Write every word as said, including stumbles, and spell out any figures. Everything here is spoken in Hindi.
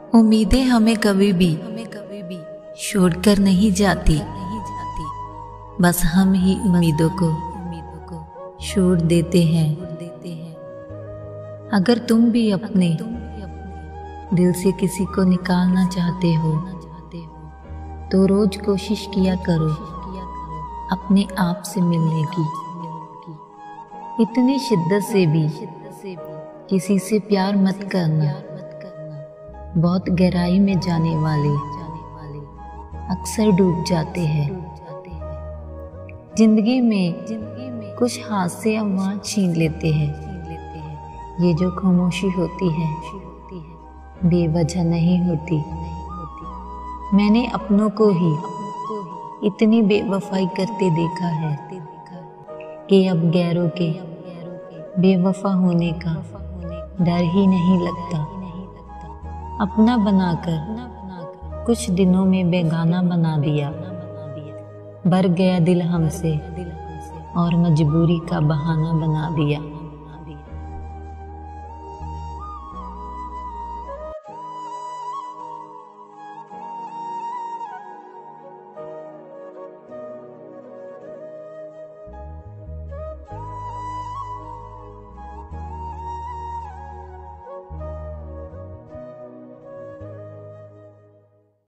उम्मीदें हमें कभी भी छोड़कर नहीं जाती, बस हम ही उम्मीदों को छोड़ देते हैं। अगर तुम भी अपने दिल से किसी को निकालना चाहते हो तो रोज कोशिश किया करो अपने आप से मिलने की। इतनी शिद्दत से भी किसी से प्यार मत करना। बहुत गहराई में जाने वाले अक्सर डूब जाते हैं। जिंदगी में कुछ हाथ से अम्मा छीन लेते हैं। ये जो खामोशी होती है बेवजह नहीं होती। मैंने अपनों को ही इतनी बेवफाई करते देखा है कि अब गैरों के बेवफा होने का डर ही नहीं लगता। अपना बनाकर कुछ दिनों में बेगाना बना दिया। भर गया दिल हमसे और मजबूरी का बहाना बना दिया।